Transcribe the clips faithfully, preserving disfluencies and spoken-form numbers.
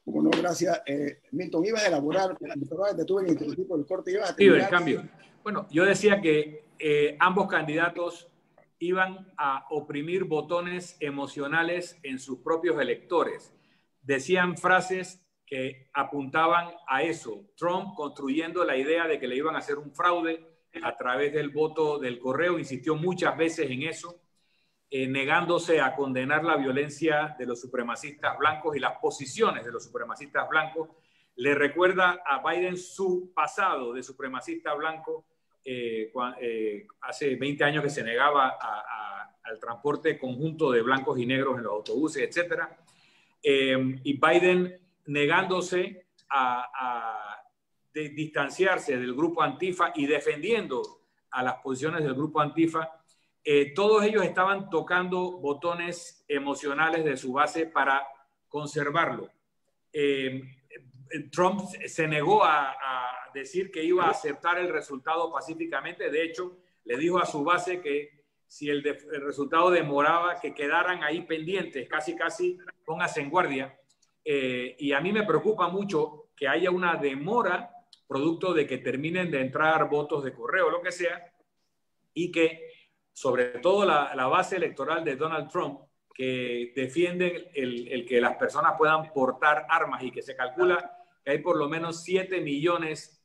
Como no, gracias. Eh, Milton, ibas a elaborar, te tuve en el tipo del corte, ibas a terminar. Sí, el cambio. Bueno, yo decía que eh, ambos candidatos iban a oprimir botones emocionales en sus propios electores. Decían frases que apuntaban a eso. Trump, construyendo la idea de que le iban a hacer un fraude a través del voto del correo, insistió muchas veces en eso, eh, negándose a condenar la violencia de los supremacistas blancos y las posiciones de los supremacistas blancos. Le recuerda a Biden su pasado de supremacista blanco, eh, eh, hace veinte años que se negaba a, a, al transporte conjunto de blancos y negros en los autobuses, etcétera. Eh, y Biden negándose a, a de distanciarse del grupo Antifa y defendiendo a las posiciones del grupo Antifa. Eh, todos ellos estaban tocando botones emocionales de su base para conservarlo. Eh, Trump se negó a, a decir que iba a aceptar el resultado pacíficamente. De hecho, le dijo a su base que si el, de, el resultado demoraba, que quedaran ahí pendientes, casi casi póngase en guardia. Eh, y a mí me preocupa mucho que haya una demora producto de que terminen de entrar votos de correo, lo que sea, y que sobre todo la, la base electoral de Donald Trump, que defiende el, el que las personas puedan portar armas y que se calcula que hay por lo menos siete millones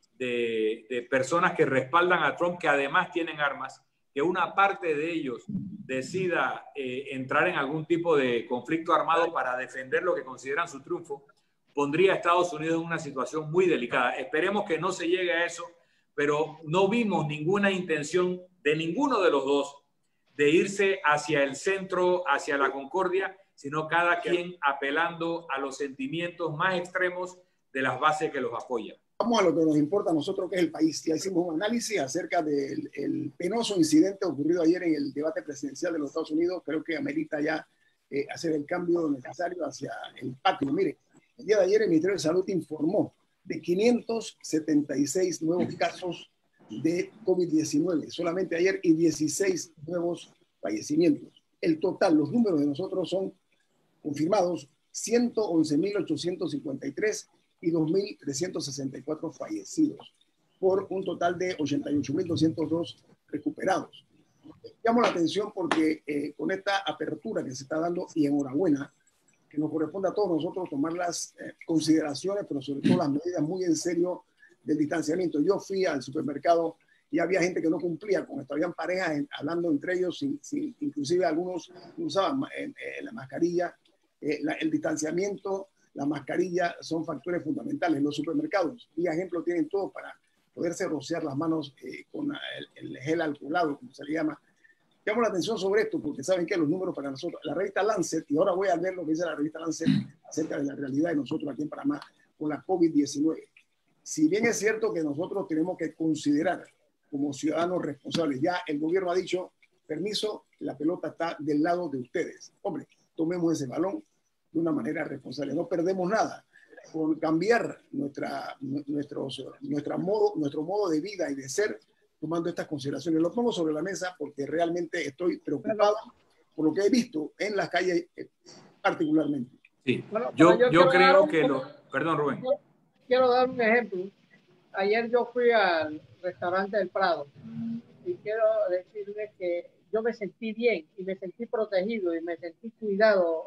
de, de personas que respaldan a Trump, que además tienen armas, que una parte de ellos decida eh, entrar en algún tipo de conflicto armado para defender lo que consideran su triunfo, pondría a Estados Unidos en una situación muy delicada. Esperemos que no se llegue a eso, pero no vimos ninguna intención de ninguno de los dos de irse hacia el centro, hacia la concordia, sino cada quien apelando a los sentimientos más extremos de las bases que los apoyan. Vamos a lo que nos importa a nosotros, que es el país. Ya hicimos un análisis acerca del el penoso incidente ocurrido ayer en el debate presidencial de los Estados Unidos. Creo que amerita ya eh, hacer el cambio necesario hacia el patio. Mire, el día de ayer el Ministerio de Salud informó de quinientos setenta y seis nuevos casos de COVID diecinueve, solamente ayer, y dieciséis nuevos fallecimientos. El total, los números de nosotros son confirmados, ciento once mil ochocientos cincuenta y tres y dos mil trescientos sesenta y cuatro fallecidos, por un total de ochenta y ocho mil doscientos dos recuperados. Llamo la atención porque eh, con esta apertura que se está dando, y enhorabuena, que nos corresponde a todos nosotros tomar las eh, consideraciones, pero sobre todo las medidas muy en serio del distanciamiento. Yo fui al supermercado y había gente que no cumplía con esto. Habían parejas en, hablando entre ellos, sin, sin, inclusive algunos usaban eh, eh, la mascarilla. Eh, la, el distanciamiento, la mascarilla son factores fundamentales. Los supermercados, y ejemplo, tienen todo para poderse rociar las manos eh, con el, el gel alcoholado, como se le llama. Llamo la atención sobre esto porque saben que los números para nosotros, la revista Lancet, y ahora voy a ver lo que dice la revista Lancet acerca de la realidad de nosotros aquí en Panamá con la COVID diecinueve. Si bien es cierto que nosotros tenemos que considerar como ciudadanos responsables, ya el gobierno ha dicho, permiso, la pelota está del lado de ustedes. Hombre, tomemos ese balón de una manera responsable. No perdemos nada por cambiar nuestra, nuestros, nuestra modo, nuestro modo de vida y de ser, tomando estas consideraciones. Lo pongo sobre la mesa porque realmente estoy preocupado por lo que he visto en las calles particularmente. Sí, bueno, yo, yo, yo creo un, que lo... Perdón, Rubén. Quiero dar un ejemplo. Ayer yo fui al restaurante del Prado y quiero decirles que yo me sentí bien y me sentí protegido y me sentí cuidado,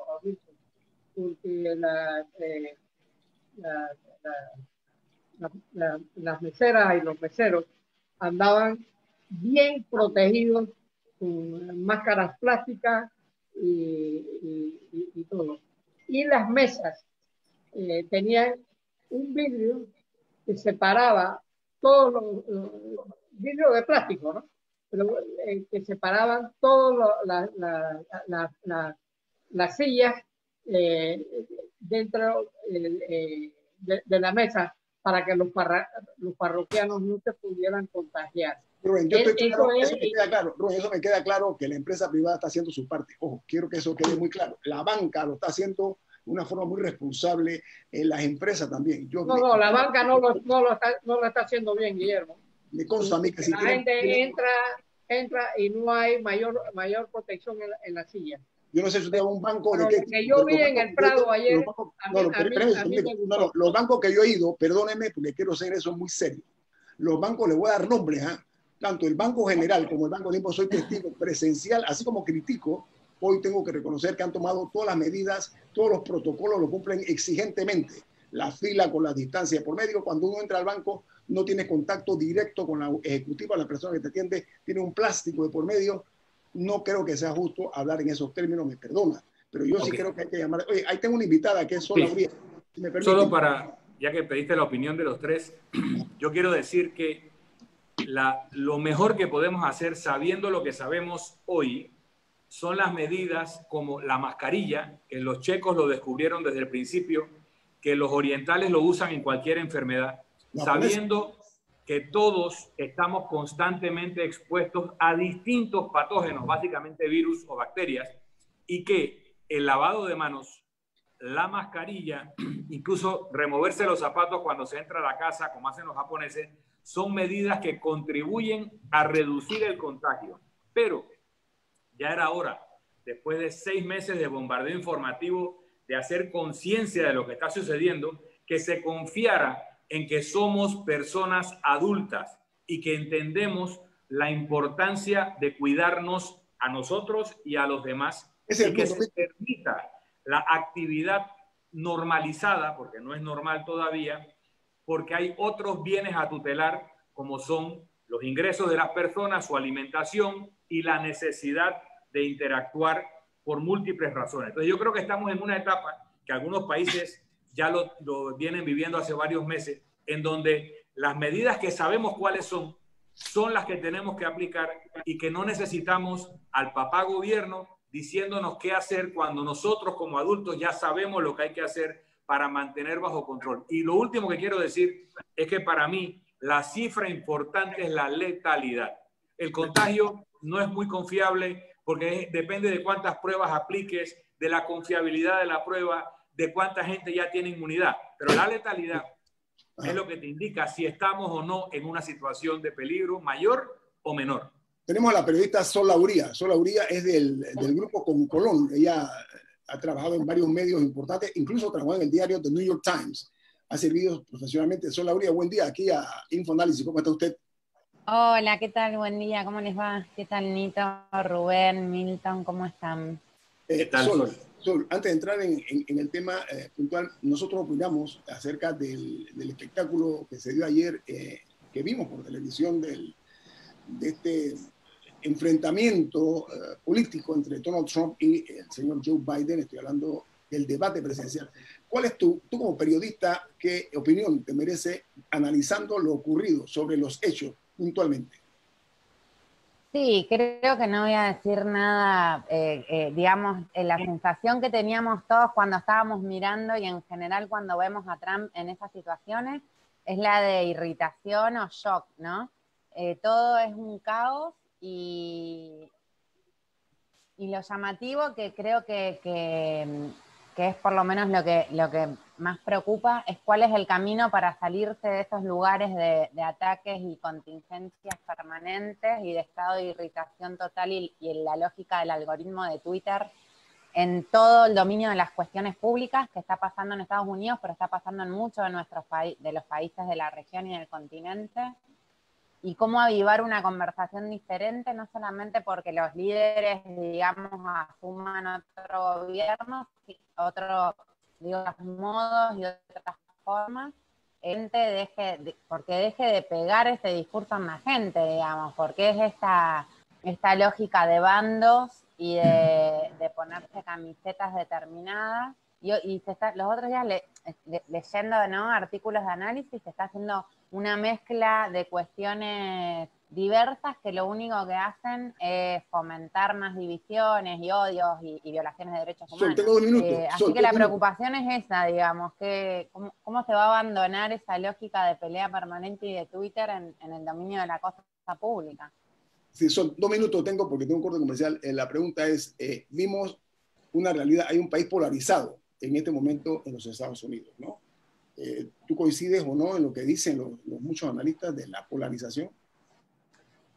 porque la, eh, la, la, la, la, las meseras y los meseros andaban bien protegidos con máscaras plásticas y, y, y, y todo. Y las mesas eh, tenían un vidrio que separaba todos los, los vidrios de plástico, ¿no? Pero eh, que separaban todas la, la, la, la, las sillas eh, dentro eh, de, de la mesa para que los, parra, los parroquianos no se pudieran contagiar. Rubén, yo estoy claro, eso, me queda claro, Rubén, eso me queda claro que la empresa privada está haciendo su parte. Ojo, quiero que eso quede muy claro. La banca lo está haciendo de una forma muy responsable, en las empresas también. Yo no, me, no, la banca no lo, no, lo está, no lo está haciendo bien, Guillermo. Me consta a mí que si la tienen, gente tienen... entra, entra y no hay mayor, mayor protección en la, en la silla. Yo no sé si usted es un banco Pero de qué. lo que yo vi en el Prado ayer, bancos, a mí, no, no, a mí, permítame, a mí me no, gustó. no, los bancos que yo he ido, perdónenme porque quiero ser eso muy serio. Los bancos, les voy a dar nombres, ¿eh? Tanto el Banco General como el Banco Limpo, soy testigo presencial, así como critico, hoy tengo que reconocer que han tomado todas las medidas, todos los protocolos lo cumplen exigentemente. La fila con la distancia por medio, cuando uno entra al banco no tiene contacto directo con la ejecutiva, la persona que te atiende tiene un plástico de por medio. No creo que sea justo hablar en esos términos, me perdona, pero yo sí Okay. creo que hay que llamar. Oye, ahí tengo una invitada que es Sola Sí. Urias, si me permite. Solo para, ya que pediste la opinión de los tres, yo quiero decir que la, lo mejor que podemos hacer, sabiendo lo que sabemos hoy, son las medidas como la mascarilla, que los checos lo descubrieron desde el principio, que los orientales lo usan en cualquier enfermedad, sabiendo que todos estamos constantemente expuestos a distintos patógenos, básicamente virus o bacterias, y que el lavado de manos, la mascarilla, incluso removerse los zapatos cuando se entra a la casa, como hacen los japoneses, son medidas que contribuyen a reducir el contagio. Pero ya era hora, después de seis meses de bombardeo informativo, de hacer conciencia de lo que está sucediendo, que se confiara en que somos personas adultas y que entendemos la importancia de cuidarnos a nosotros y a los demás, y que se permita la actividad normalizada, porque no es normal todavía, porque hay otros bienes a tutelar, como son los ingresos de las personas, su alimentación y la necesidad de interactuar por múltiples razones. Entonces yo creo que estamos en una etapa que algunos países ya lo, lo vienen viviendo hace varios meses, en donde las medidas que sabemos cuáles son, son las que tenemos que aplicar y que no necesitamos al papá gobierno diciéndonos qué hacer cuando nosotros como adultos ya sabemos lo que hay que hacer para mantener bajo control. Y lo último que quiero decir es que para mí la cifra importante es la letalidad. El contagio no es muy confiable porque depende de cuántas pruebas apliques, de la confiabilidad de la prueba, de cuánta gente ya tiene inmunidad. Pero la letalidad es lo que te indica si estamos o no en una situación de peligro mayor o menor. Tenemos a la periodista Sola Uría. Sola Uría es del, del grupo Con Colón. Ella ha trabajado en varios medios importantes, incluso trabajó en el diario The New York Times. Ha servido profesionalmente. Sola Uría, buen día aquí a Infoanálisis. ¿Cómo está usted? Hola, ¿qué tal? Buen día, ¿cómo les va? ¿Qué tal, Nito, Rubén, Milton? ¿Cómo están? Eh, ¿Qué tal, Sol, Sol? Sol, antes de entrar en, en, en el tema eh, puntual, nosotros opinamos acerca del, del espectáculo que se dio ayer, eh, que vimos por televisión, del, de este enfrentamiento uh, político entre Donald Trump y el señor Joe Biden. Estoy hablando del debate presidencial. ¿Cuál es tu, tú como periodista, qué opinión te merece analizando lo ocurrido sobre los hechos puntualmente? Sí, creo que no voy a decir nada, eh, eh, digamos, eh, la sensación que teníamos todos cuando estábamos mirando y en general cuando vemos a Trump en esas situaciones es la de irritación o shock, ¿no? Eh, todo es un caos y, y lo llamativo que creo que, que, que es por lo menos lo que, lo que más preocupa es cuál es el camino para salirse de esos lugares de, de ataques y contingencias permanentes y de estado de irritación total y, y en la lógica del algoritmo de Twitter en todo el dominio de las cuestiones públicas que está pasando en Estados Unidos, pero está pasando en muchos de, nuestros de los países de la región y del continente. Y cómo avivar una conversación diferente, no solamente porque los líderes, digamos, asuman otro gobierno, otros digo, modos y otras formas, gente deje de, porque deje de pegar ese discurso en la gente, digamos, porque es esta, esta lógica de bandos y de, de ponerse camisetas determinadas. Y, y se está, los otros días le, le, leyendo, ¿no?, artículos de análisis, se está haciendo una mezcla de cuestiones diversas que lo único que hacen es fomentar más divisiones y odios y, y violaciones de derechos humanos. Sol, tengo dos minutos. Eh, así Sol, que la minutos. preocupación es esa, digamos, que cómo, cómo se va a abandonar esa lógica de pelea permanente y de Twitter en, en el dominio de la cosa pública. Sí, son dos minutos tengo porque tengo un corte comercial. Eh, la pregunta es, eh, vimos una realidad, hay un país polarizado en este momento en los Estados Unidos, ¿no? Eh, ¿Tú coincides o no en lo que dicen los, los muchos analistas de la polarización?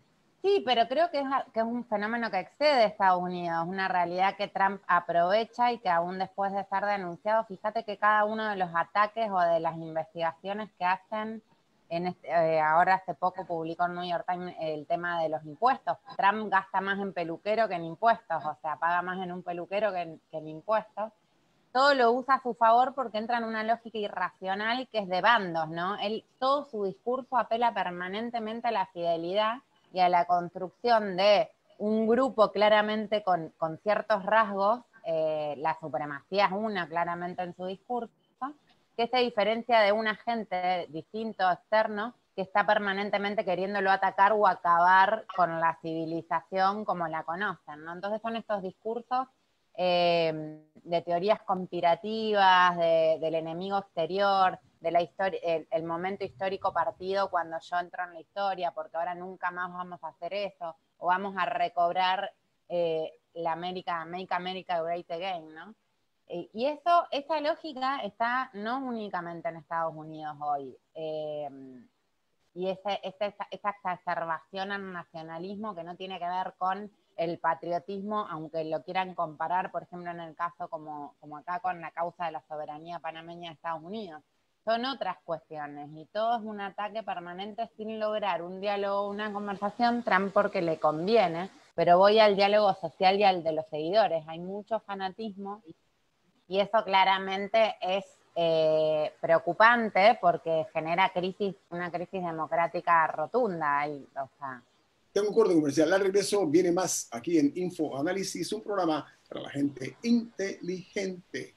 Sí, pero creo que es, que es un fenómeno que excede a Estados Unidos, una realidad que Trump aprovecha y que aún después de ser denunciado, fíjate que cada uno de los ataques o de las investigaciones que hacen, en este, eh, ahora hace poco publicó en New York Times el tema de los impuestos. Trump gasta más en peluquero que en impuestos, o sea, paga más en un peluquero que en, que en impuestos. Todo lo usa a su favor porque entra en una lógica irracional que es de bandos, ¿no? Él, todo su discurso apela permanentemente a la fidelidad y a la construcción de un grupo claramente con, con ciertos rasgos, eh, la supremacía es una claramente en su discurso, que se diferencia de un agente distinto, externo, que está permanentemente queriéndolo atacar o acabar con la civilización como la conocen, ¿no? Entonces son estos discursos eh, de teorías conspirativas, de, del enemigo exterior, de la historia, el, el momento histórico partido cuando yo entro en la historia, porque ahora nunca más vamos a hacer eso, o vamos a recobrar eh, la América, Make America Great Again, ¿no? Eh, y eso, esa lógica está no únicamente en Estados Unidos hoy, eh, y ese, ese, esa exacerbación al nacionalismo que no tiene que ver con el patriotismo, aunque lo quieran comparar, por ejemplo, en el caso como, como acá con la causa de la soberanía panameña de Estados Unidos. Son otras cuestiones y todo es un ataque permanente sin lograr un diálogo, una conversación, Trump porque le conviene, pero voy al diálogo social y al de los seguidores. Hay mucho fanatismo y eso claramente es eh, preocupante porque genera crisis, una crisis democrática rotunda. Y, o sea, Tengo un corte comercial. Al regreso viene más aquí en Info Análisis, un programa para la gente inteligente.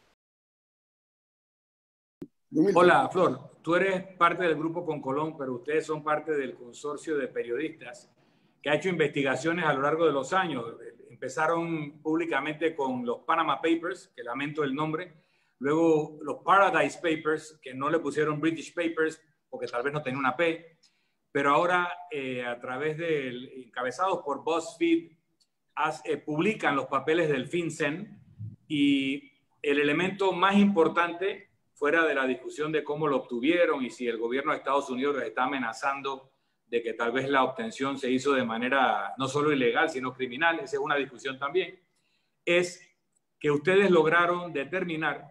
Hola, Flor. Tú eres parte del grupo Concolón, pero ustedes son parte del consorcio de periodistas que ha hecho investigaciones a lo largo de los años. Empezaron públicamente con los Panama Papers, que lamento el nombre, luego los Paradise Papers, que no le pusieron British Papers porque tal vez no tenía una P, pero ahora eh, a través del, encabezados por BuzzFeed, has, eh, publican los papeles del FinCEN y el elemento más importante, fuera de la discusión de cómo lo obtuvieron y si el gobierno de Estados Unidos les está amenazando de que tal vez la obtención se hizo de manera no solo ilegal, sino criminal, esa es una discusión también, es que ustedes lograron determinar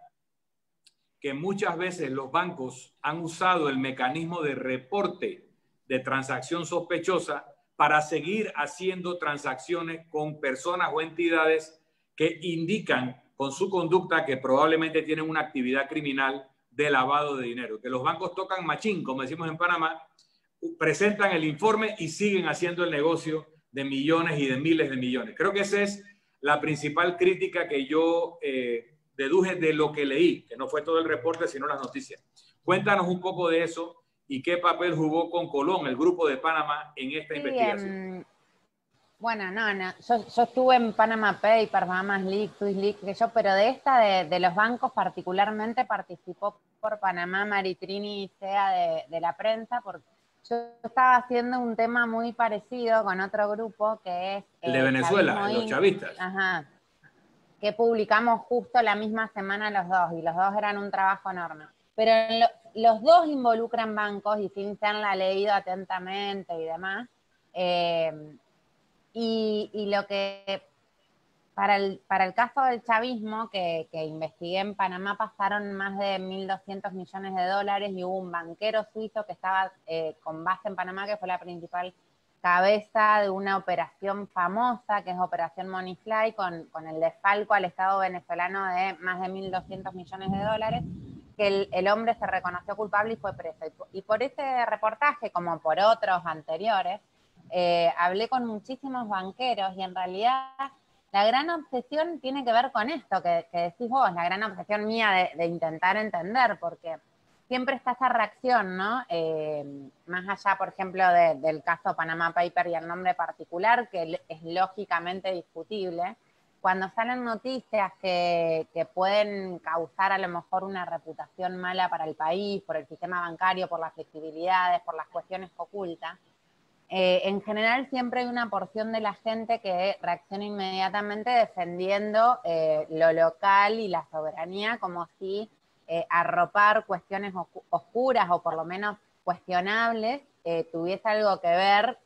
que muchas veces los bancos han usado el mecanismo de reporte de transacción sospechosa para seguir haciendo transacciones con personas o entidades que indican con su conducta que probablemente tienen una actividad criminal de lavado de dinero. Que los bancos tocan machín, como decimos en Panamá, presentan el informe y siguen haciendo el negocio de millones y de miles de millones. Creo que esa es la principal crítica que yo eh, deduje de lo que leí, que no fue todo el reporte, sino las noticias. Cuéntanos un poco de eso y qué papel jugó Concolón, el grupo de Panamá, en esta sí, investigación. Um, bueno, no, no. Yo, yo estuve en Panama Papers, Bahamas Leaks, Swiss Leaks, que yo, pero de esta, de, de los bancos particularmente, participó por Panamá Maritrini y SEA de, de la prensa, porque yo estaba haciendo un tema muy parecido con otro grupo que es... El de eh, Venezuela, Chavismo los Inc. chavistas. Ajá. Que publicamos justo la misma semana los dos, y los dos eran un trabajo enorme. Pero lo, los dos involucran bancos, y FinCEN la ha leído atentamente y demás. Eh, y, y lo que, para el, para el caso del chavismo, que, que investigué en Panamá, pasaron más de mil doscientos millones de dólares y hubo un banquero suizo que estaba eh, con base en Panamá, que fue la principal cabeza de una operación famosa, que es Operación Moneyfly, con, con el desfalco al Estado venezolano de más de mil doscientos millones de dólares, que el, el hombre se reconoció culpable y fue preso. Y, y por ese reportaje, como por otros anteriores, eh, hablé con muchísimos banqueros y en realidad la gran obsesión tiene que ver con esto que, que decís vos, la gran obsesión mía de, de intentar entender, porque siempre está esa reacción, ¿no? Eh, más allá, por ejemplo, de, del caso Panama Paper y el nombre particular, que es lógicamente discutible, cuando salen noticias que, que pueden causar a lo mejor una reputación mala para el país, por el sistema bancario, por las flexibilidades, por las cuestiones ocultas, eh, en general siempre hay una porción de la gente que reacciona inmediatamente defendiendo eh, lo local y la soberanía como si eh, arropar cuestiones oscuras o por lo menos cuestionables eh, tuviese algo que ver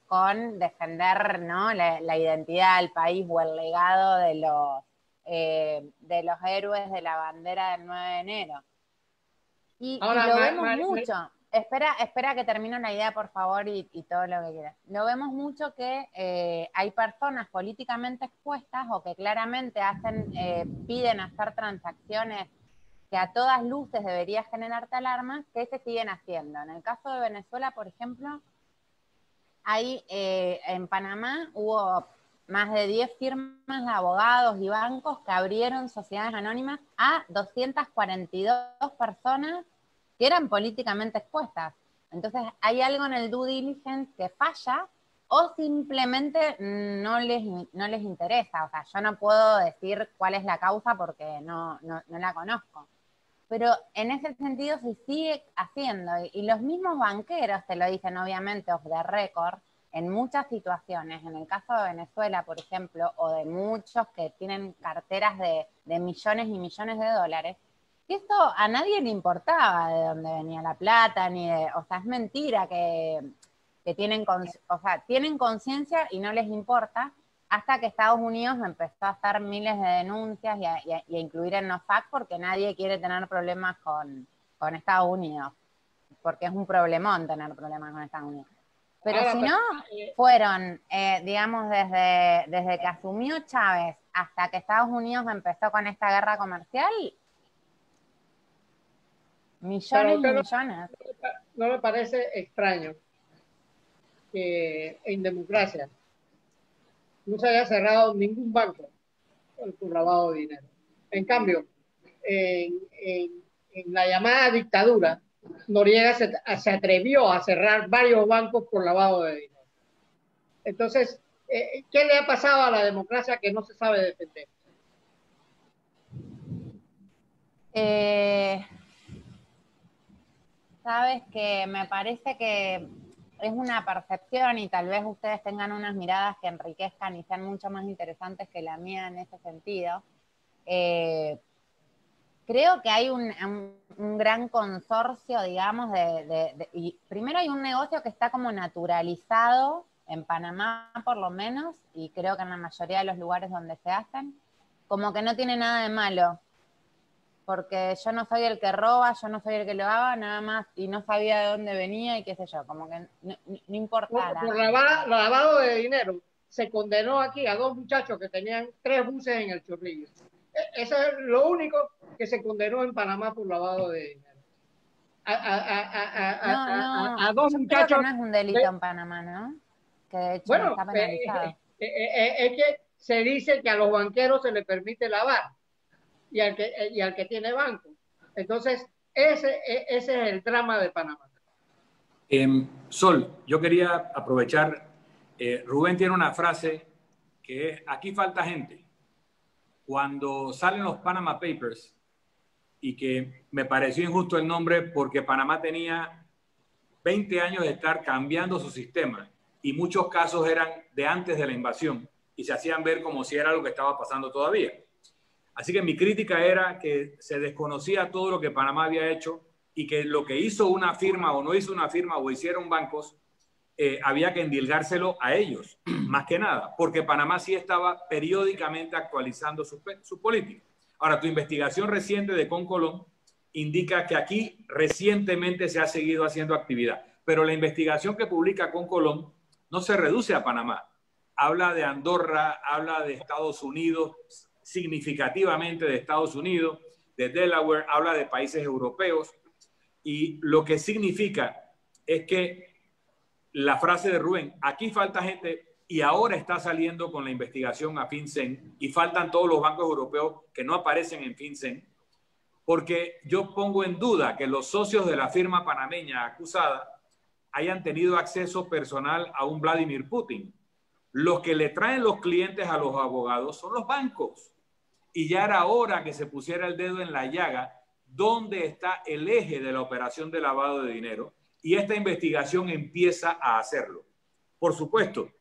con defender, ¿no?, la, la identidad del país o el legado de los, eh, de los héroes de la bandera del nueve de enero. Y, Ahora, y lo ma, vemos ma, mucho. Ma, espera, espera que termine la idea, por favor, y, y todo lo que quieras. Lo vemos mucho que eh, hay personas políticamente expuestas o que claramente hacen, eh, piden hacer transacciones que a todas luces debería generarte alarma, que se siguen haciendo. En el caso de Venezuela, por ejemplo, hay, eh, en Panamá hubo más de diez firmas de abogados y bancos que abrieron sociedades anónimas a doscientas cuarenta y dos personas que eran políticamente expuestas. Entonces, hay algo en el due diligence que falla o simplemente no les, no les interesa. O sea, yo no puedo decir cuál es la causa porque no, no, no la conozco. Pero en ese sentido se sigue haciendo. Y los mismos banqueros te lo dicen, obviamente, off the record, en muchas situaciones, en el caso de Venezuela, por ejemplo, o de muchos que tienen carteras de, de millones y millones de dólares, que esto a nadie le importaba de dónde venía la plata, ni de, o sea, es mentira que, que tienen, o sea, tienen conciencia y no les importa, hasta que Estados Unidos empezó a hacer miles de denuncias y a, y a, y a incluir en NOFAC porque nadie quiere tener problemas con, con Estados Unidos, porque es un problemón tener problemas con Estados Unidos. Pero Ahora, si no, fueron, eh, digamos, desde, desde que asumió Chávez hasta que Estados Unidos empezó con esta guerra comercial, millones y millones. No, no me parece extraño que en democracia no se haya cerrado ningún banco por lavado de dinero. En cambio, en, en, en la llamada dictadura, Noriega se, se atrevió a cerrar varios bancos por lavado de dinero. Entonces, eh, ¿qué le ha pasado a la democracia que no se sabe defender? Eh, Sabes que me parece que es una percepción y tal vez ustedes tengan unas miradas que enriquezcan y sean mucho más interesantes que la mía en ese sentido. Eh, creo que hay un, un, un gran consorcio, digamos, de, de, de, y primero hay un negocio que está como naturalizado en Panamá por lo menos, y creo que en la mayoría de los lugares donde se hacen, como que no tiene nada de malo, porque yo no soy el que roba, yo no soy el que lo haga, nada más, y no sabía de dónde venía y qué sé yo, como que no, no importara. Por, por lavado, lavado de dinero, se condenó aquí a dos muchachos que tenían tres buses en el Chorrillo. Eso es lo único que se condenó en Panamá por lavado de dinero. A, a, a, a, no, no, a, a dos yo muchachos. Creo que no es un delito de, en Panamá, ¿no? Que de hecho bueno, no está penalizado. Eh, eh, eh, es que se dice que a los banqueros se les permite lavar y al que, y al que tiene banco. Entonces, ese, ese es el drama de Panamá. Eh, Sol, yo quería aprovechar, eh, Rubén tiene una frase que es, aquí falta gente. Cuando salen los Panama Papers, y que me pareció injusto el nombre porque Panamá tenía veinte años de estar cambiando su sistema y muchos casos eran de antes de la invasión y se hacían ver como si era lo que estaba pasando todavía. Así que mi crítica era que se desconocía todo lo que Panamá había hecho y que lo que hizo una firma o no hizo una firma o hicieron bancos, eh, había que endilgárselo a ellos, más que nada, porque Panamá sí estaba periódicamente actualizando su, su política. Ahora, tu investigación reciente de Concolón indica que aquí recientemente se ha seguido haciendo actividad, pero la investigación que publica Concolón no se reduce a Panamá. Habla de Andorra, habla de Estados Unidos, significativamente de Estados Unidos, de Delaware, habla de países europeos, y lo que significa es que la frase de Rubén, aquí falta gente, y ahora está saliendo con la investigación a FinCEN, y faltan todos los bancos europeos que no aparecen en FinCEN, porque yo pongo en duda que los socios de la firma panameña acusada hayan tenido acceso personal a un Vladimir Putin. Los que le traen los clientes a los abogados son los bancos. Y ya era hora que se pusiera el dedo en la llaga dónde está el eje de la operación de lavado de dinero, y esta investigación empieza a hacerlo. Por supuesto,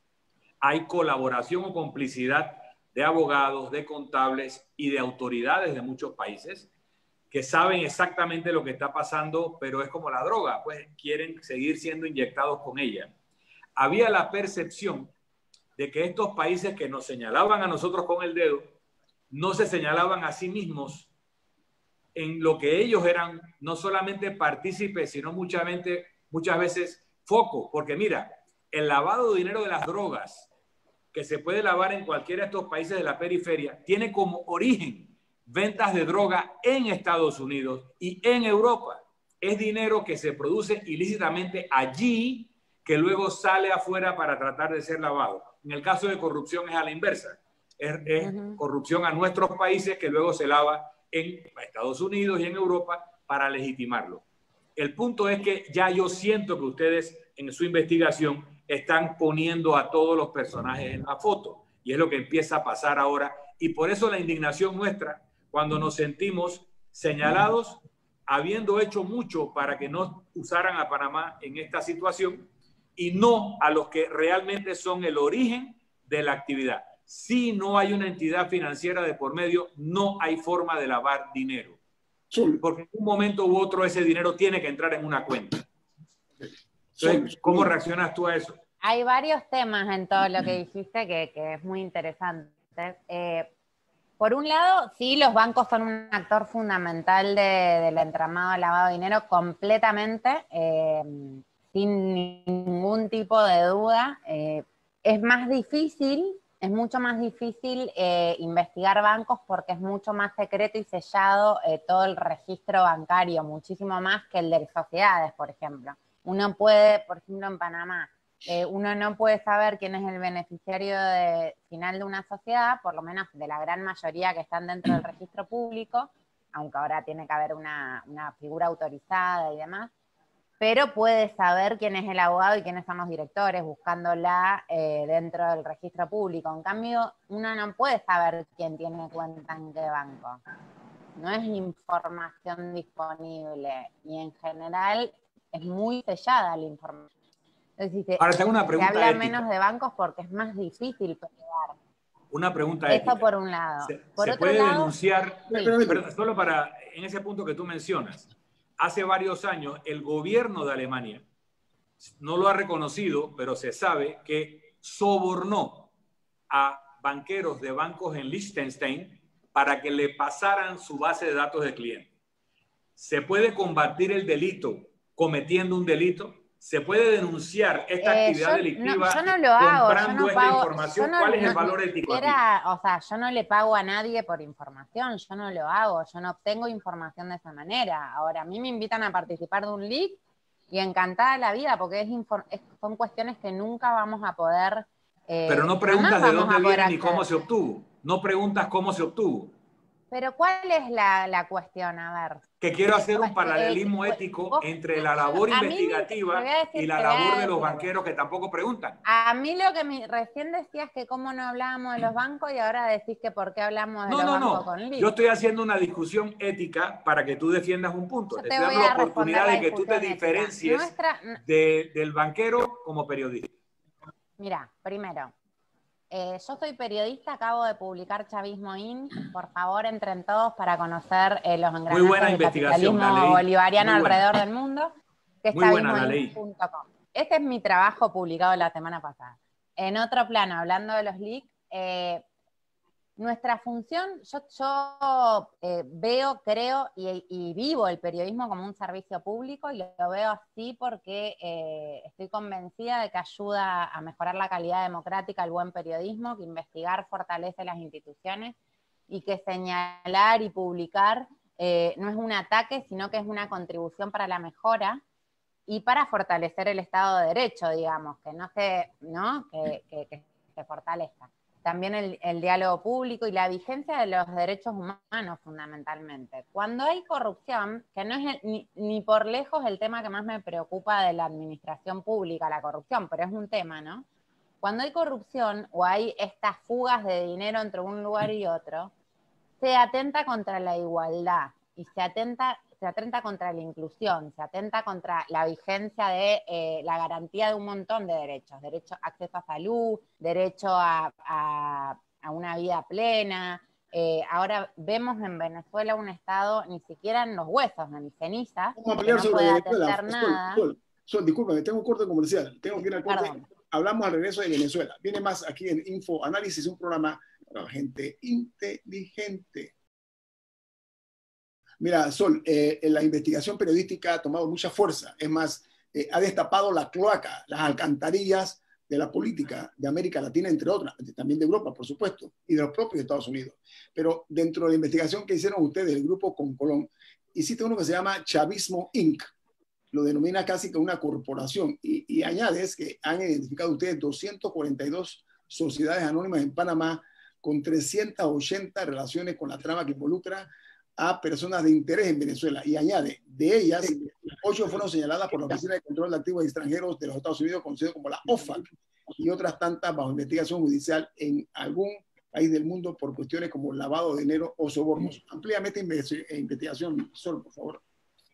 hay colaboración o complicidad de abogados, de contables y de autoridades de muchos países que saben exactamente lo que está pasando, pero es como la droga, pues quieren seguir siendo inyectados con ella. había la percepción de que estos países que nos señalaban a nosotros con el dedo, no se señalaban a sí mismos en lo que ellos eran, no solamente partícipes, sino muchas veces, muchas veces foco. Porque mira, el lavado de dinero de las drogas, que se puede lavar en cualquiera de estos países de la periferia, tiene como origen ventas de droga en Estados Unidos y en Europa. Es dinero que se produce ilícitamente allí, que luego sale afuera para tratar de ser lavado. En el caso de corrupción es a la inversa. Es, es uh-huh. corrupción a nuestros países que luego se lava en Estados Unidos y en Europa para legitimarlo. El punto es que ya yo siento que ustedes en su investigación están poniendo a todos los personajes en la foto. Y es lo que empieza a pasar ahora. Y por eso la indignación nuestra, cuando nos sentimos señalados, habiendo hecho mucho para que no usaran a Panamá en esta situación, y no a los que realmente son el origen de la actividad. Si no hay una entidad financiera de por medio, no hay forma de lavar dinero. Porque en un momento u otro ese dinero tiene que entrar en una cuenta. Entonces, ¿cómo reaccionas tú a eso? Hay varios temas en todo lo que dijiste que, que es muy interesante. Eh, por un lado, sí, los bancos son un actor fundamental de, del entramado de lavado de dinero completamente, eh, sin ningún tipo de duda. Eh, es más difícil, es mucho más difícil eh, investigar bancos porque es mucho más secreto y sellado eh, todo el registro bancario, muchísimo más que el de sociedades, por ejemplo. Uno puede, por ejemplo, en Panamá, eh, uno no puede saber quién es el beneficiario de, final de una sociedad, por lo menos de la gran mayoría que están dentro del registro público, aunque ahora tiene que haber una, una figura autorizada y demás, pero puede saber quién es el abogado y quiénes son los directores, buscándola eh, dentro del registro público. En cambio, uno no puede saber quién tiene cuenta en qué banco. No es información disponible y en general es muy sellada la información. Entonces, si Ahora tengo una pregunta se habla ética. menos de bancos porque es más difícil pelear. Una pregunta Eso ética. por un lado. Se, por se otro puede lado, denunciar, sí. pero solo para, en ese punto que tú mencionas, hace varios años el gobierno de Alemania no lo ha reconocido, pero se sabe que sobornó a banqueros de bancos en Liechtenstein para que le pasaran su base de datos de clientes. ¿Se puede combatir el delito cometiendo un delito? ¿Se puede denunciar esta Eh, actividad yo, delictiva no, yo no lo hago, comprando yo no esta pago, información? yo no, ¿Cuál es el no, valor ético aquí? Era, o sea, yo no le pago a nadie por información, yo no lo hago, yo no obtengo información de esa manera. Ahora, a mí me invitan a participar de un leak y encantada la vida, porque es, es son cuestiones que nunca vamos a poder... Eh, Pero no preguntas de dónde viene ni cómo se obtuvo. No preguntas cómo se obtuvo. Pero ¿cuál es la, la cuestión? A ver. Que quiero hacer un paralelismo eh, eh, ético vos, entre la labor a investigativa mí me, decir, y la labor de los banqueros que tampoco preguntan. A mí lo que me, recién decías que cómo no hablábamos de los bancos y ahora decís que por qué hablamos de no, los no, bancos no. con Liz. Yo estoy haciendo una discusión ética para que tú defiendas un punto. Yo te te estoy voy dando la a oportunidad la de que tú te diferencies Nuestra... de, del banquero como periodista. Mira, primero, Eh, yo soy periodista, acabo de publicar Chavismo In. Por favor, entren todos para conocer eh, los engranajes del capitalismo bolivariano alrededor del mundo, que es chavismo in punto com. Este es mi trabajo publicado la semana pasada. En otro plano, hablando de los leaks, eh, nuestra función, yo, yo eh, veo, creo y, y vivo el periodismo como un servicio público y lo veo así porque eh, estoy convencida de que ayuda a mejorar la calidad democrática, el buen periodismo, que investigar fortalece las instituciones y que señalar y publicar eh, no es un ataque, sino que es una contribución para la mejora y para fortalecer el Estado de Derecho, digamos, que no se, ¿no? que, que, que se fortalezca. También el, el diálogo público y la vigencia de los derechos humanos, fundamentalmente. Cuando hay corrupción, que no es el, ni, ni por lejos el tema que más me preocupa de la administración pública, la corrupción, pero es un tema, ¿no? Cuando hay corrupción o hay estas fugas de dinero entre un lugar y otro, se atenta contra la igualdad y se atenta... se atenta contra la inclusión, se atenta contra la vigencia de eh, la garantía de un montón de derechos, derecho a acceso a salud, derecho a, a, a una vida plena. Eh, ahora vemos en Venezuela un Estado ni siquiera en los huesos, ni cenizas, Vamos a pelear que no sobre puede Venezuela. atender Sol, nada. Sol, Sol, discúlpame, tengo un corte comercial, tengo que ir al corte. Perdón. hablamos al regreso de Venezuela. Viene más aquí en Info Análisis, un programa para gente inteligente. Mira, Sol, eh, la investigación periodística ha tomado mucha fuerza. Es más, eh, ha destapado la cloaca, las alcantarillas de la política de América Latina, entre otras, también de Europa, por supuesto, y de los propios Estados Unidos. Pero dentro de la investigación que hicieron ustedes, el grupo Concolón, hiciste uno que se llama Chavismo incorporated. Lo denomina casi como una corporación. Y, y añades que han identificado ustedes doscientas cuarenta y dos sociedades anónimas en Panamá con trescientas ochenta relaciones con la trama que involucra a personas de interés en Venezuela. Y añade, de ellas, ocho fueron señaladas por la Oficina de Control de Activos Extranjeros de los Estados Unidos, conocido como la O F A C, y otras tantas bajo investigación judicial en algún país del mundo por cuestiones como lavado de dinero o sobornos. Amplíamente investigación, Sol, por favor.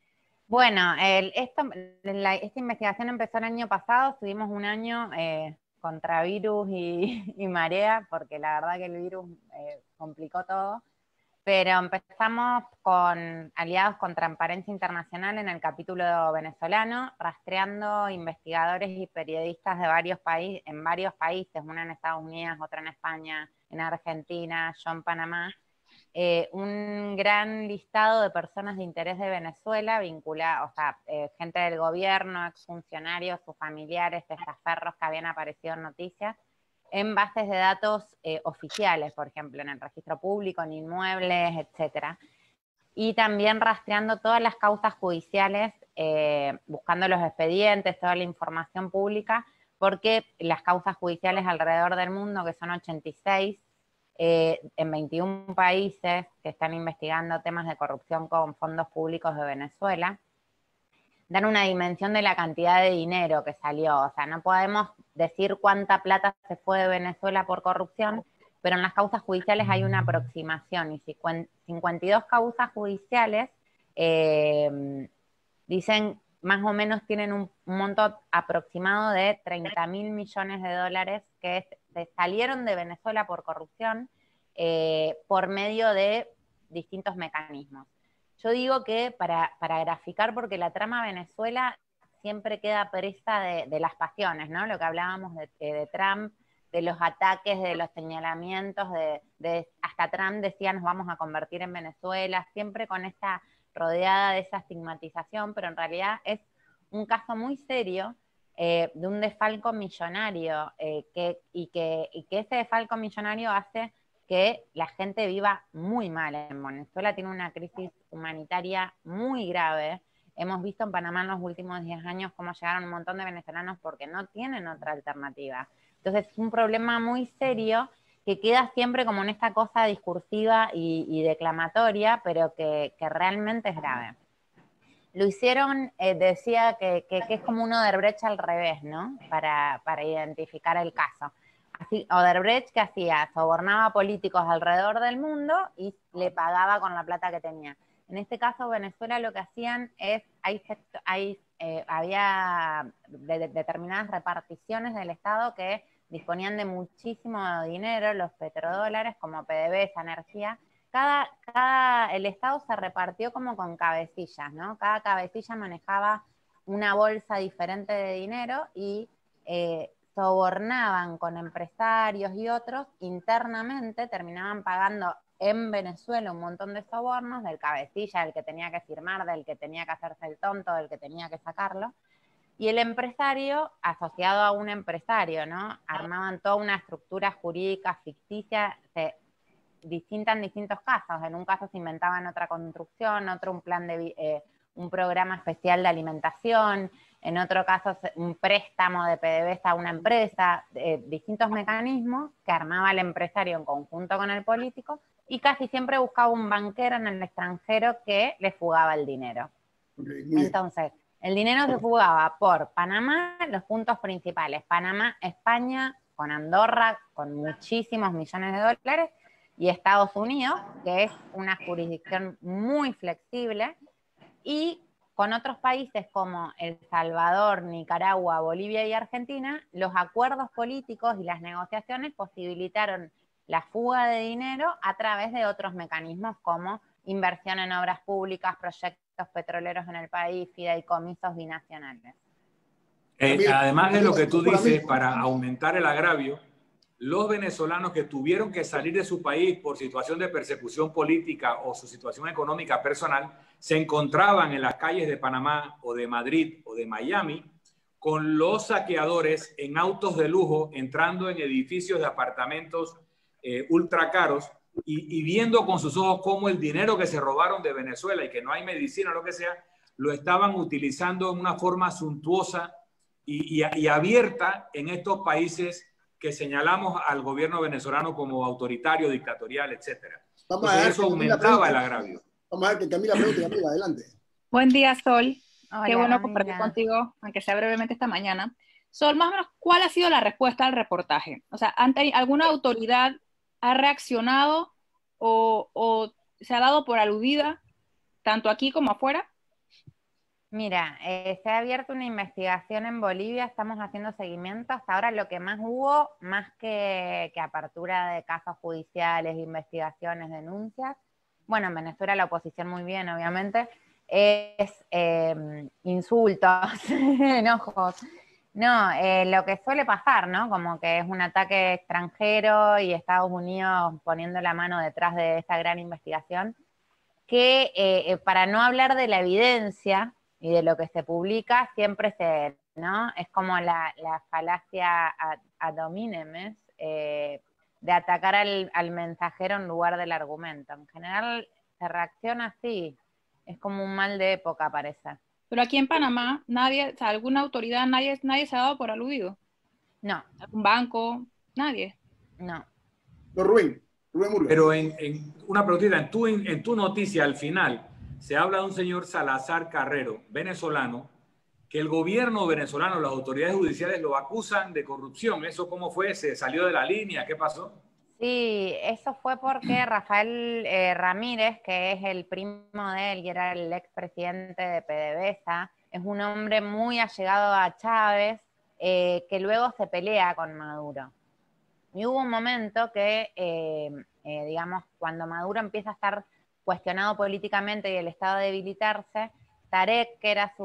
Bueno, el, esto, la, esta investigación empezó el año pasado, estuvimos un año eh, contra virus y, y marea, porque la verdad que el virus eh, complicó todo. Pero empezamos con aliados con Transparencia Internacional en el capítulo venezolano, rastreando investigadores y periodistas de varios países, en varios países, una en Estados Unidos, otra en España, en Argentina, yo en Panamá, eh, un gran listado de personas de interés de Venezuela, vinculadas, o sea, eh, gente del gobierno, exfuncionarios, sus familiares, testaferros que habían aparecido en noticias, en bases de datos eh, oficiales, por ejemplo, en el registro público, en inmuebles, etcétera. Y también rastreando todas las causas judiciales, eh, buscando los expedientes, toda la información pública, porque las causas judiciales alrededor del mundo, que son ochenta y seis, eh, en veintiún países que están investigando temas de corrupción con fondos públicos de Venezuela, dan una dimensión de la cantidad de dinero que salió. O sea, no podemos decir cuánta plata se fue de Venezuela por corrupción, pero en las causas judiciales hay una aproximación. Y cincuenta y dos causas judiciales eh, dicen, más o menos tienen un monto aproximado de treinta mil millones de dólares que es, salieron de Venezuela por corrupción eh, por medio de distintos mecanismos. Yo digo que para, para graficar, porque la trama Venezuela siempre queda presa de, de las pasiones, ¿no? Lo que hablábamos de, de Trump, de los ataques, de los señalamientos, de, de hasta Trump decía nos vamos a convertir en Venezuela, siempre con esta rodeada de esa estigmatización, pero en realidad es un caso muy serio eh, de un desfalco millonario eh, que, y, que, y que ese desfalco millonario hace que la gente viva muy mal en Venezuela, tiene una crisis humanitaria muy grave. Hemos visto en Panamá en los últimos diez años cómo llegaron un montón de venezolanos porque no tienen otra alternativa. Entonces es un problema muy serio que queda siempre como en esta cosa discursiva y, y declamatoria, pero que, que realmente es grave. Lo hicieron, eh, decía que, que, que es como un Odebrecht al revés, ¿no? Para, para identificar el caso. Así, Odebrecht, ¿qué hacía? Sobornaba a políticos alrededor del mundo y le pagaba con la plata que tenía. En este caso, Venezuela lo que hacían es, hay, hay, eh, había de, de determinadas reparticiones del Estado que disponían de muchísimo dinero, los petrodólares, como P D V S A, energía. Cada, cada, el Estado se repartió como con cabecillas, ¿no? Cada cabecilla manejaba una bolsa diferente de dinero y eh, sobornaban con empresarios y otros, internamente terminaban pagando en Venezuela un montón de sobornos, del cabecilla, del que tenía que firmar, del que tenía que hacerse el tonto, del que tenía que sacarlo, y el empresario, asociado a un empresario, ¿no? Armaban toda una estructura jurídica ficticia, se, distinta en distintos casos. En un caso se inventaban otra construcción, otro un plan de eh, un programa especial de alimentación, en otro caso un préstamo de P D V S A a una empresa, eh, distintos mecanismos que armaba el empresario en conjunto con el político y casi siempre buscaba un banquero en el extranjero que le fugaba el dinero. Okay, entonces, el dinero se fugaba por Panamá, los puntos principales, Panamá, España, con Andorra, con muchísimos millones de dólares, y Estados Unidos, que es una jurisdicción muy flexible, y con otros países como El Salvador, Nicaragua, Bolivia y Argentina, los acuerdos políticos y las negociaciones posibilitaron la fuga de dinero a través de otros mecanismos como inversión en obras públicas, proyectos petroleros en el país, fideicomisos binacionales. Eh, además de lo que tú dices, para aumentar el agravio, los venezolanos que tuvieron que salir de su país por situación de persecución política o su situación económica personal, se encontraban en las calles de Panamá o de Madrid o de Miami con los saqueadores en autos de lujo, entrando en edificios de apartamentos eh, ultra caros y, y viendo con sus ojos cómo el dinero que se robaron de Venezuela y que no hay medicina o lo que sea, lo estaban utilizando en una forma suntuosa y, y, y abierta en estos países que señalamos al gobierno venezolano como autoritario, dictatorial, etcétera. Vamos Entonces a ver eso que Camila aumentaba pregunte. el agravio. Vamos a ver que Camila pregunte, Camila, adelante. Buen día, Sol. Hola, Qué bueno Camila. compartir contigo, aunque sea brevemente esta mañana. Sol, más o menos, ¿cuál ha sido la respuesta al reportaje? O sea, ¿ante- ¿alguna autoridad ha reaccionado o, o se ha dado por aludida, tanto aquí como afuera? Mira, eh, se ha abierto una investigación en Bolivia, estamos haciendo seguimiento. Hasta ahora lo que más hubo, más que, que apertura de casos judiciales, investigaciones, denuncias, bueno, en Venezuela la oposición muy bien, obviamente, es eh, insultos, enojos. No, eh, lo que suele pasar, ¿no? Como que es un ataque extranjero y Estados Unidos poniendo la mano detrás de esta gran investigación, que eh, eh, para no hablar de la evidencia y de lo que se publica, siempre se, ¿no? Es como la, la falacia ad, ad hominem, eh, de atacar al, al mensajero en lugar del argumento. En general se reacciona así, es como un mal de época, parece. Pero aquí en Panamá, nadie, o sea, alguna autoridad, nadie, nadie se ha dado por aludido. No. ¿Algún banco? Nadie. No. No, Rubén, Rubén Murga. Pero en, en una preguntita, en tu, en, en tu noticia al final se habla de un señor Salazar Carrero, venezolano, que el gobierno venezolano, las autoridades judiciales lo acusan de corrupción. ¿Eso cómo fue? ¿Se salió de la línea? ¿Qué pasó? Sí, eso fue porque Rafael eh, Ramírez, que es el primo de él y era el expresidente de PDVSA, es un hombre muy allegado a Chávez, eh, que luego se pelea con Maduro. Y hubo un momento que, eh, eh, digamos, cuando Maduro empieza a estar cuestionado políticamente y el Estado a debilitarse, Tarek, que era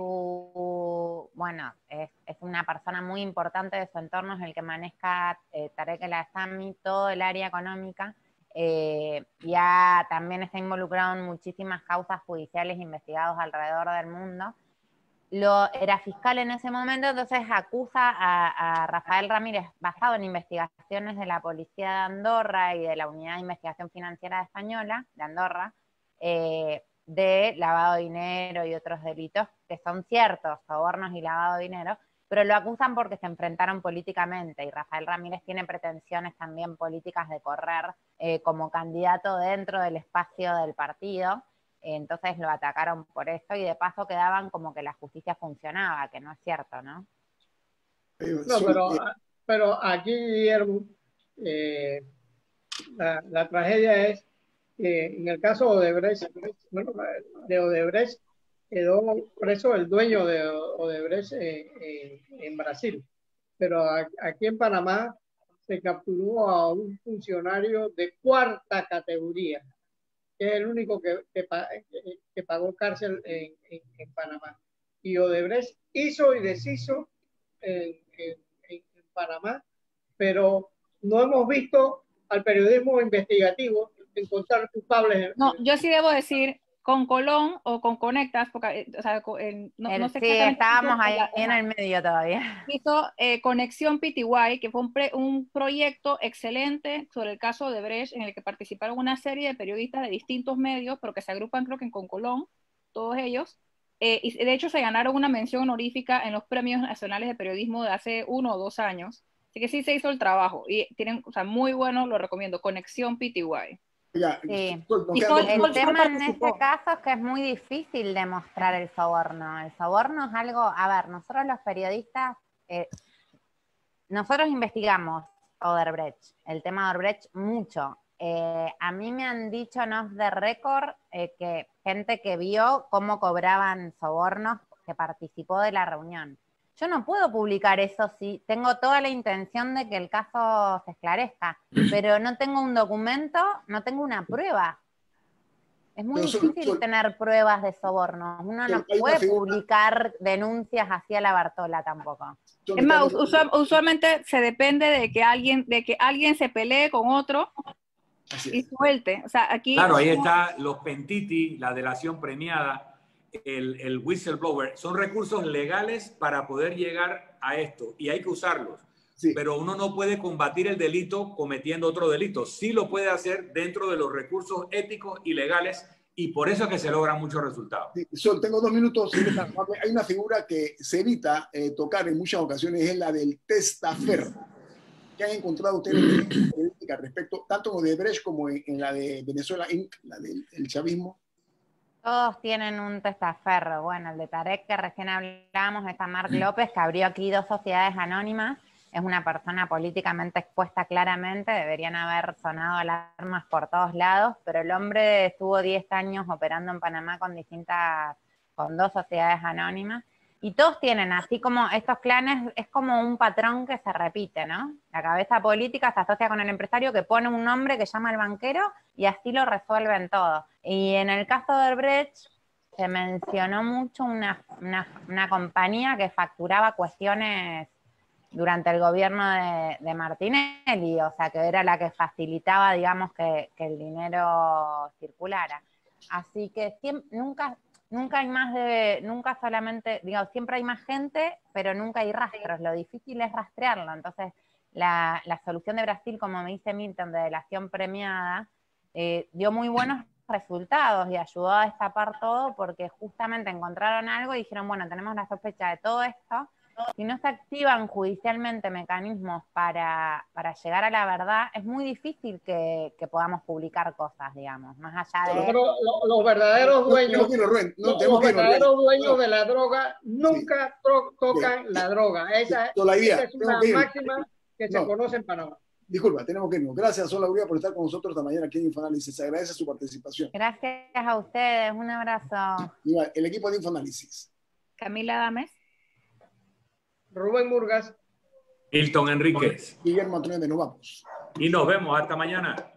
su, bueno, es, es una persona muy importante de su entorno, es el que maneja eh, Tarek El Aissami, todo el área económica, eh, ya también está involucrado en muchísimas causas judiciales investigados alrededor del mundo. Lo, era fiscal en ese momento, entonces acusa a, a Rafael Ramírez, basado en investigaciones de la Policía de Andorra y de la Unidad de Investigación Financiera Española, de Andorra, eh, de lavado de dinero y otros delitos que son ciertos, sobornos y lavado de dinero, pero lo acusan porque se enfrentaron políticamente y Rafael Ramírez tiene pretensiones también políticas de correr eh, como candidato dentro del espacio del partido. Entonces lo atacaron por eso y de paso quedaban como que la justicia funcionaba, que no es cierto, ¿no? No, pero, pero aquí, Guillermo, eh, la, la tragedia es que en el caso de Odebrecht, bueno, de Odebrecht quedó preso el dueño de Odebrecht eh, eh, en Brasil, pero a, aquí en Panamá se capturó a un funcionario de cuarta categoría, que es el único que, que, que pagó cárcel en, en, en Panamá. Y Odebrecht hizo y deshizo en, en, en Panamá, pero no hemos visto al periodismo investigativo encontrar culpables. No, yo sí debo decir, con Colón o con Conectas, porque o sea, no, el, no sé sí, exactamente. estábamos ahí la, en el medio todavía. Hizo eh, Conexión P T Y, que fue un, pre, un proyecto excelente sobre el caso de Brecht, en el que participaron una serie de periodistas de distintos medios, pero que se agrupan creo que en Concolón, todos ellos, eh, y de hecho se ganaron una mención honorífica en los premios nacionales de periodismo de hace uno o dos años, así que sí se hizo el trabajo, y tienen, o sea, muy bueno, lo recomiendo, Conexión P T Y. Ya, sí. no Y Sol, el tema en este caso es que es muy difícil demostrar el soborno. El soborno es algo, a ver, nosotros los periodistas, eh, nosotros investigamos Odebrecht, el tema de Odebrecht mucho. Eh, a mí me han dicho no de récord eh, que gente que vio cómo cobraban sobornos, que participó de la reunión. Yo no puedo publicar eso si tengo toda la intención de que el caso se esclarezca, pero no tengo un documento, no tengo una prueba. Es muy Pero son- difícil son- tener pruebas de soborno. Uno Pero no hay una puede figura- publicar denuncias hacia la Bartola tampoco. son Es más, Carlos- usual- usualmente se depende de que alguien, de que alguien se pelee con otro Así y es. suelte. O sea, aquí Claro, ahí está los pentiti, la delación premiada, el, el whistleblower. Son recursos legales para poder llegar a esto y hay que usarlos. Sí. Pero uno no puede combatir el delito cometiendo otro delito. Sí lo puede hacer dentro de los recursos éticos y legales y por eso es que se logran muchos resultados. Sí, Sol, tengo dos minutos. Hay una figura que se evita eh, tocar en muchas ocasiones, es la del testaferro. ¿Qué han encontrado ustedes en política respecto, tanto en Odebrecht como en, en la de Venezuela incorporated, la del el chavismo? Todos tienen un testaferro. Bueno, el de Tarek que recién hablábamos, está Marc López, que abrió aquí dos sociedades anónimas. Es una persona políticamente expuesta claramente, deberían haber sonado alarmas por todos lados, pero el hombre estuvo diez años operando en Panamá con distintas, con dos sociedades anónimas, y todos tienen, así como estos clanes, es como un patrón que se repite, ¿no? La cabeza política se asocia con el empresario que pone un nombre que llama al banquero y así lo resuelven todo. Y en el caso de Odebrecht se mencionó mucho una, una, una compañía que facturaba cuestiones durante el gobierno de, de Martinelli, o sea, que era la que facilitaba, digamos, que, que el dinero circulara. Así que siempre, nunca, nunca hay más de, nunca solamente, digamos, siempre hay más gente, pero nunca hay rastros. Lo difícil es rastrearlo. Entonces, la, la solución de Brasil, como me dice Milton, de delación premiada, eh, dio muy buenos resultados y ayudó a destapar todo porque justamente encontraron algo y dijeron, bueno, tenemos la sospecha de todo esto. Si no se activan judicialmente mecanismos para, para llegar a la verdad, es muy difícil que, que podamos publicar cosas, digamos, más allá de... Pero lo- los verdaderos dueños, No, tenemos que irnos, Rubén. No, los tenemos que irnos, verdaderos Rubén. dueños No. de la droga nunca to- tocan la droga. Esa, Toda la idea. esa es Tengo una que irnos. máxima que No. se conoce en Panamá. Disculpa, tenemos que irnos. Gracias, Sol Lauría, por estar con nosotros esta mañana aquí en Infoanálisis. Se agradece su participación. Gracias a ustedes, un abrazo. Y el equipo de Infoanálisis. Camila Dames. Rubén Murgas. Milton Enríquez. Guillermo Antonio, nos vamos. Y nos vemos hasta mañana.